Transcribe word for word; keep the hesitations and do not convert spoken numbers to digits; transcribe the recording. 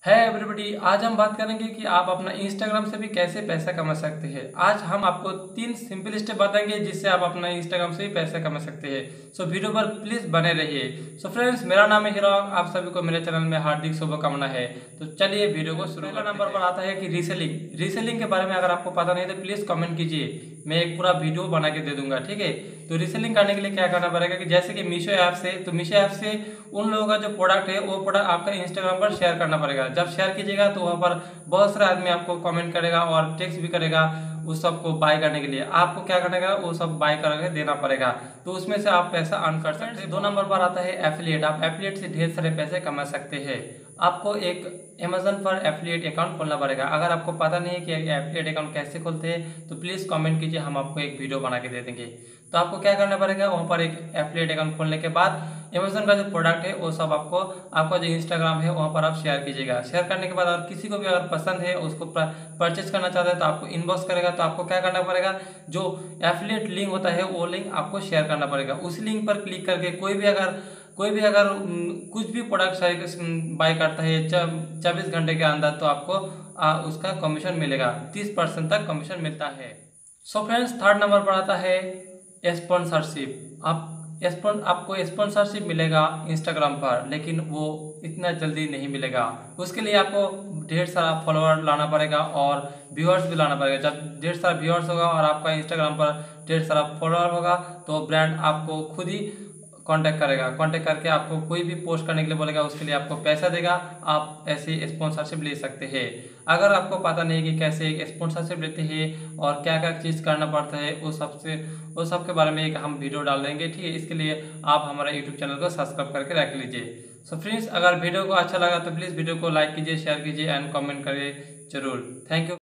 है एवरीबॉडी, आज हम बात करेंगे कि आप अपना इंस्टाग्राम से भी कैसे पैसा कमा सकते हैं। आज हम आपको तीन सिंपल स्टेप बताएंगे जिससे आप अपना इंस्टाग्राम से भी पैसा कमा सकते हैं। सो वीडियो पर प्लीज बने रहिए। सो फ्रेंड्स, मेरा नाम है हिराग, आप सभी को मेरे चैनल में हार्दिक शुभकामना है। तो चलिए वीडियो को शुरू। पहला नंबर पर आता है कि रीसेलिंग। रीसेलिंग के बारे में अगर आपको पता नहीं तो प्लीज कमेंट कीजिए, मैं एक पूरा वीडियो बना के दे दूंगा, ठीक है। तो रीसेलिंग करने के लिए क्या करना पड़ेगा कि जैसे कि मीशो ऐप से, तो मीशो ऐप से उन लोगों का जो प्रोडक्ट है वो प्रोडक्ट आपका इंस्टाग्राम पर शेयर करना पड़ेगा। जब शेयर कीजिएगा तो वहाँ पर बहुत सारे आदमी आपको कमेंट करेगा और टेक्स्ट भी करेगा उस सब को बाय करने के लिए। आपको क्या करना है, वो सब बाय करके देना पड़ेगा, तो उसमें से आप पैसा अर्न कर सकते हैं। दो नंबर पर आता है एफिलिएट। आप एफिलिएट से ढेर सारे पैसे कमा सकते हैं। आपको एक अमेजन पर एफिलिएट अकाउंट खोलना पड़ेगा। अगर आपको पता नहीं है कि एफिलिएट अकाउंट कैसे खोलते हैं तो प्लीज़ कमेंट कीजिए, हम आपको एक वीडियो बना के दे देंगे। तो आपको क्या करना पड़ेगा, वहाँ पर एक एफिलिएट अकाउंट खोलने के बाद अमेजन का जो प्रोडक्ट है वो सब आपको आपका जो इंस्टाग्राम है वहाँ पर आप शेयर कीजिएगा। शेयर करने के बाद अगर किसी को भी अगर पसंद है, उसको परचेज करना चाहता है तो आपको इनबॉक्स करेगा। तो आपको क्या करना पड़ेगा, जो एफिलिएट लिंक होता है वो लिंक आपको शेयर करना पड़ेगा। उस लिंक पर क्लिक करके कोई भी अगर कोई भी अगर कुछ भी प्रोडक्ट बाय करता है चौबीस घंटे के अंदर, तो आपको आ, उसका कमीशन मिलेगा, तीस परसेंट तक कमीशन मिलता है। सो फ्रेंड्स, थर्ड नंबर पर आता है स्पॉन्सरशिप। आप स्पॉन आपको स्पॉन्सरशिप मिलेगा इंस्टाग्राम पर, लेकिन वो इतना जल्दी नहीं मिलेगा। उसके लिए आपको ढेर सारा फॉलोअर लाना पड़ेगा और व्यूअर्स भी लाना पड़ेगा। जब ढेर सारा व्यूअर्स होगा और आपका इंस्टाग्राम पर ढेर सारा फॉलोअर होगा तो ब्रांड आपको खुद ही कांटेक्ट करेगा। कांटेक्ट करके आपको कोई भी पोस्ट करने के लिए बोलेगा, उसके लिए आपको पैसा देगा। आप ऐसे स्पॉन्सरशिप ले सकते हैं। अगर आपको पता नहीं कि कैसे एक स्पॉन्सरशिप लेते हैं और क्या क्या चीज़ करना पड़ता है, वो सबसे वो सब के बारे में एक हम वीडियो डाल देंगे, ठीक है। इसके लिए आप हमारा यूट्यूब चैनल को सब्सक्राइब करके रख लीजिए। सो फ्रेंड्स, अगर वीडियो को अच्छा लगा तो प्लीज़ वीडियो को लाइक कीजिए, शेयर कीजिए एंड कमेंट करिए जरूर। Thank you.